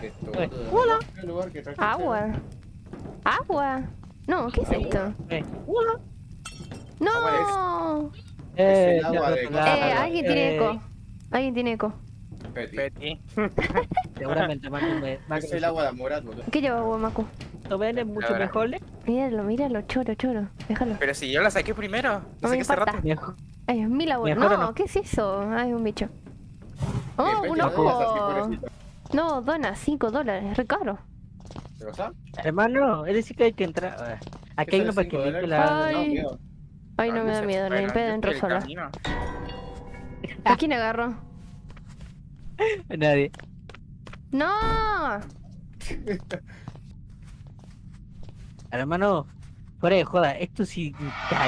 Esto, Hola. el lugar que traje Agua. Agua. No, ¿qué es esto? Hola. No. Es el agua de Alguien tiene eco. Alguien tiene eco. Peti. Betty. Seguramente Es el agua de Amorat, boludo. ¿Qué lleva agua, Macu? ¿No ven mucho Ahora. mejor? Míralo, choro. Déjalo. Pero si yo la saqué primero. No La me saqué hace importa. rato. Mejor. Ay, es mi labor. ¿Mejor o No, no? ¿qué es eso? Ay, un bicho. Oh, Peti, un no digas así, ojo. pobrecito. No, dona $5, re caro. ¿Te lo sabes? Hermano, es decir que hay que entrar. Aquí hay uno para que limpie la. Ay. No, miedo. Ay, no me da miedo, ni en pedo entro sola. ¿A quién agarro? Nadie. ¡No! Hermano, fuera de joda, esto sí cae.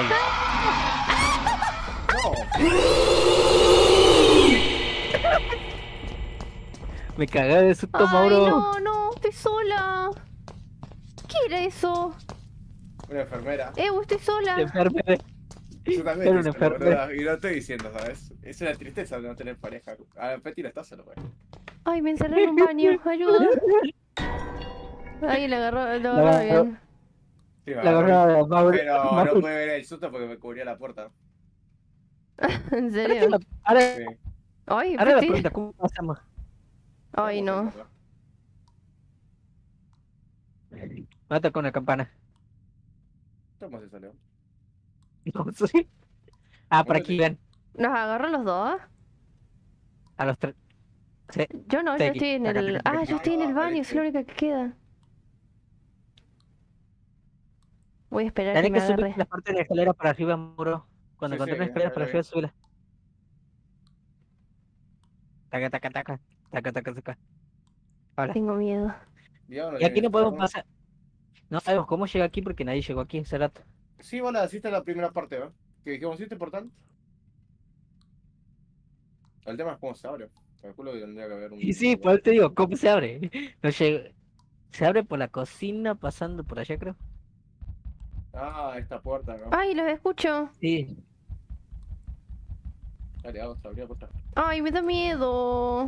No. Me cagué de susto, Ay, Mauro. no, estoy sola. ¿Qué era eso? Una enfermera. Estoy sola. Enfermera. Yo también Era estoy una solo, enfermera. boludo, y no estoy diciendo, ¿sabes? Es una tristeza no tener pareja. A Peti no está solo, güey. Ay, me encerré en un baño. Ayuda. Ahí lo agarró bien. Sí, me La agarró. verdad, Mauro. Pero no Mauro. pude ver el susto porque me cubría la puerta. ¿En serio? Ahora, Sí. Ay, ahora la Peti. pregunta, ¿cómo pasamos? Ay, no. Mata con la campana. ¿Cómo se salió? No sé. Ah, por aquí ven. ¿Nos agarró los dos? A los tres. Sí. Yo no, yo Estoy aquí. estoy en Acá el... tengo Ah, aquí. yo estoy en el baño, es la única que queda. Voy a esperar que Tenés me que subir agarre. la parte de la escalera para arriba, Mauro. Cuando Sí, encontrés sí, la escalera ya para lo arriba, vi. subila. Taca, taca, taca. Taca, taca, taca. Hola. Tengo miedo. Diablo, Y aquí tiene no podemos razón. pasar. No sabemos cómo llega aquí porque nadie llegó aquí hace rato. Sí, vos la hiciste la primera parte, ¿no? Que dijimos, ¿sí es importante? El tema es cómo se abre. Calculo que tendría que haber un... Y sí, por eso te digo, ¿cómo se abre? No llega. Se abre por la cocina, pasando por allá, creo. Ah, esta puerta, ¿no? Ay, los escucho. Sí. Dale, vamos a abrir la puerta. Ay, me da miedo.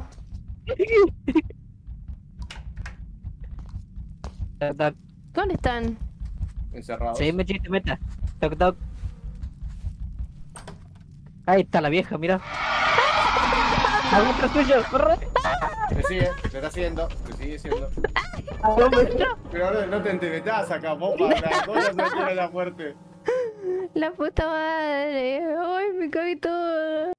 Tac, tac. ¿Dónde están? Encerrados. Sí, metiste, meta. Toc, toc. Ahí está la vieja, mira. ¡Aguanta tuyo! ¡Corre! Me sigue, me está siguiendo, me sigue siendo. ¡Hombre! Pero ahora no te metas acá, bomba, la cosa se tira la fuerte. La puta madre. Ay, me caí todo.